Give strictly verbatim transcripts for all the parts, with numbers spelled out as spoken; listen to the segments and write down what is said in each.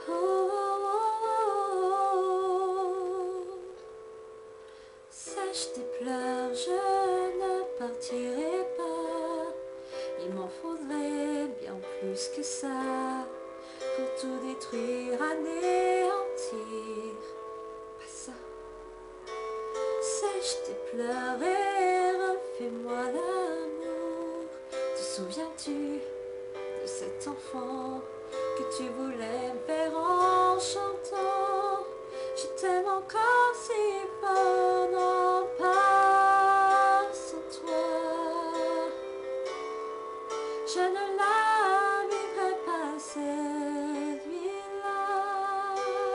Oh, oh, oh, oh. Sèche tes pleurs, je ne partirai pas. Il m'en faudrait bien plus que ça pour tout détruire, anéantir. Pas ça. Sèche tes pleurs et refais-moi l'amour. Te souviens-tu de cet enfant que tu voulais faire en chantant? Je t'aime encore si fort, non pas sans toi. Je ne la vivrai pas cette vie-là.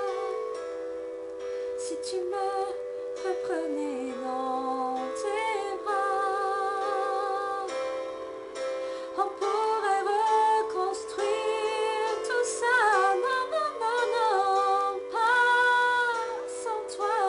Si tu me reprenais dans tes bras, on pourrait reconstruire tout ça. Non, non, non, non, pas sans toi.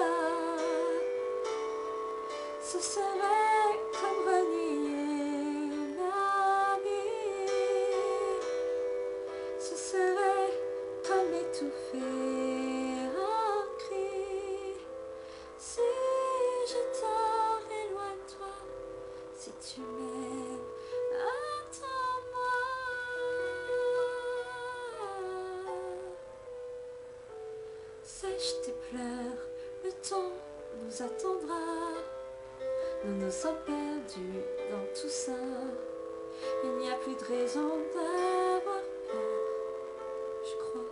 Ce serait comme renier ma vie. Ce serait comme étouffer un cri. Si je t'en éloigne-toi, si tu m'aimes, attends-moi. Sèche tes pleurs, le temps nous attendra. Nous nous sommes perdus dans tout ça. Il n'y a plus de raison d'avoir peur, je crois.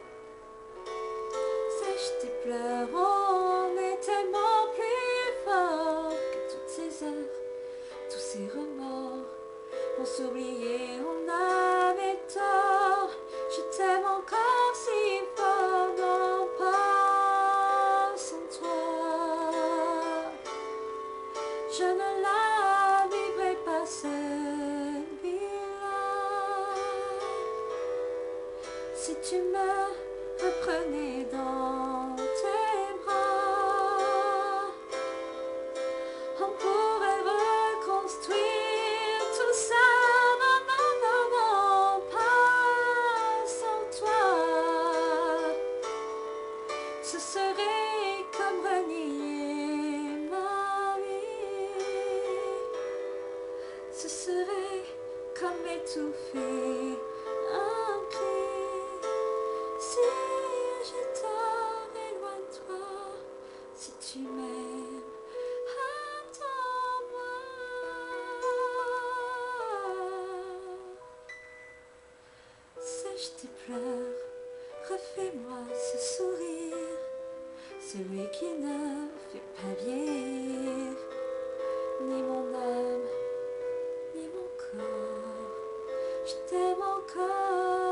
Sèche tes pleurs, on est tellement plus fort que toutes ces heures, tous ces remords. On s'oubliait, on avait tort. Je t'aime encore si fort, non pas sans toi. Je ne la vivrai pas cette vie-là. Si tu me reprenais dans tes bras, on pourrait reconstruire tout ça. Non, non, non, non, pas sans toi. Ce serait comme renier ma vie. Ce serait comme étouffer un cri. Si je t'en éloigne-toi, si tu m'aimes, attends-moi. Sèche tes pleurs, refais-moi ce sourire, celui qui ne fait pas vieillir ni mon âme, ni mon corps. Je t'aime encore.